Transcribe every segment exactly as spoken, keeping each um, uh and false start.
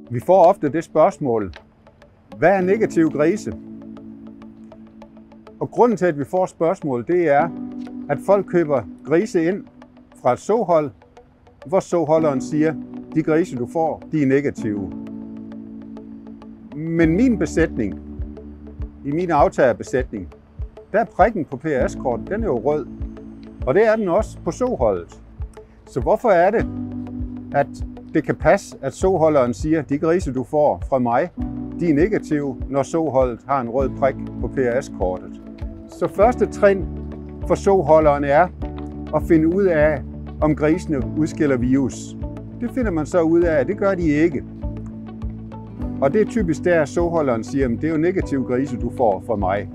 Vi får ofte det spørgsmål, hvad er negative grise? Og grunden til, at vi får spørgsmål, det er, at folk køber grise ind fra et såhold, hvor såholderen siger, de grise du får, de er negative. Men min besætning, i min aftagerbesætning, der er prikken på P R S-kortet, den er jo rød. Og det er den også på såholdet. Så hvorfor er det, at det kan passe, at såholderen siger, de grise du får fra mig, de er negative, når såholdet har en rød prik på P R S-kortet. Så første trin for såholderen er at finde ud af, om grisene udskiller virus. Det finder man så ud af, at det gør de ikke. Og det er typisk der, såholderen siger, at det er jo negative grise, du får fra mig.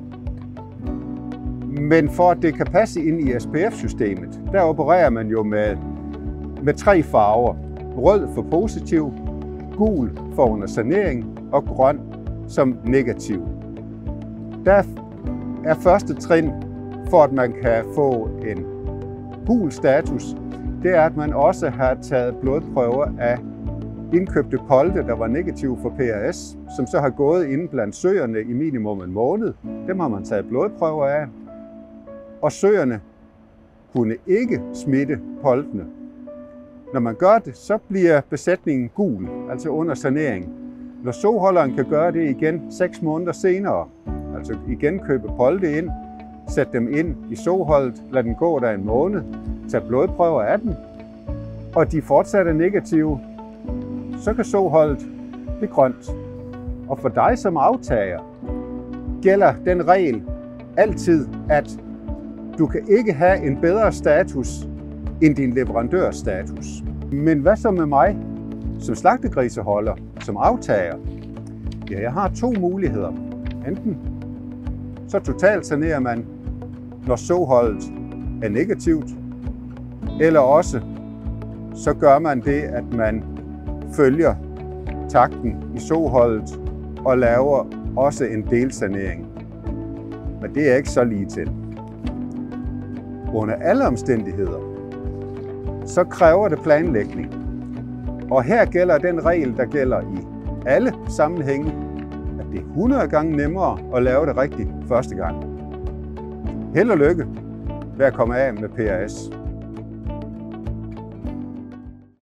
Men for at det kan passe ind i S P F-systemet, der opererer man jo med, med tre farver. Rød for positiv, gul for under sanering og grøn som negativ. Der er første trin for, at man kan få en gul status, det er, at man også har taget blodprøver af indkøbte polte, der var negative for P R S, som så har gået inde blandt søerne i minimum en måned. Dem har man taget blodprøver af. Og søerne kunne ikke smitte poltene. Når man gør det, så bliver besætningen gul, altså under sanering. Når såholderen kan gøre det igen seks måneder senere, altså igen købe polte ind, sætte dem ind i såholdet, lad den gå der en måned, tage blodprøver af den, og de fortsat er negative, så kan såholdet blive grønt. Og for dig som aftager gælder den regel altid, at du kan ikke have en bedre status end din leverandørstatus. Men hvad så med mig som slagtegriseholder, som aftager? Ja, jeg har to muligheder. Enten så totalt sanerer man, når såholdet er negativt, eller også så gør man det, at man følger takten i såholdet og laver også en delsanering. Men det er ikke så lige til. Under alle omstændigheder, så kræver det planlægning. Og her gælder den regel, der gælder i alle sammenhænge, at det er hundrede gange nemmere at lave det rigtigt første gang. Held og lykke ved at komme af med P R S.